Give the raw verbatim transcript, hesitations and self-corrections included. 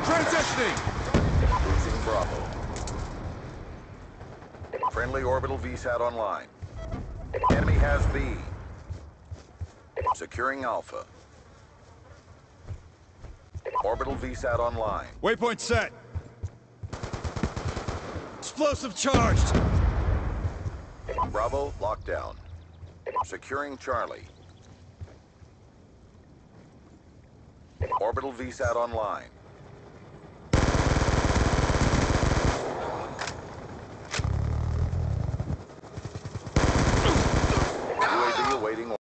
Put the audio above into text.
Transitioning! Losing Bravo. Friendly orbital V SAT online. Enemy has B. Securing Alpha. Orbital V SAT online. Waypoint set. Explosive charged! Bravo locked down. Securing Charlie. Orbital V SAT online. U A V awaiting